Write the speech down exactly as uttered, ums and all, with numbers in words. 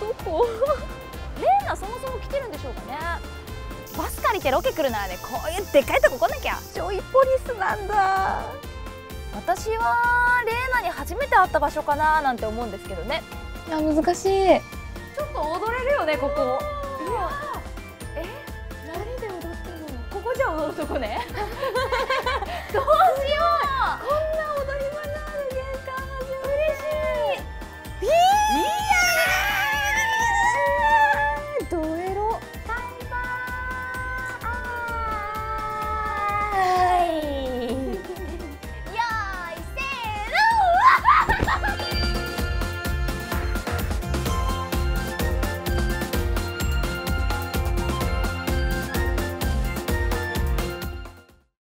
どこ？レーナそもそも来てるんでしょうかね。バス借りてロケ来るならね、こういうでっかいとこ来なきゃ。 ジョイポリスなんだ。 私はレーナに初めて会った場所かななんて思うんですけどね。 あ、難しい。 ちょっと踊れるよね、ここ。うわ、え、 何で踊ってるの？ ここじゃ踊るとこね。どうしよう。 こんな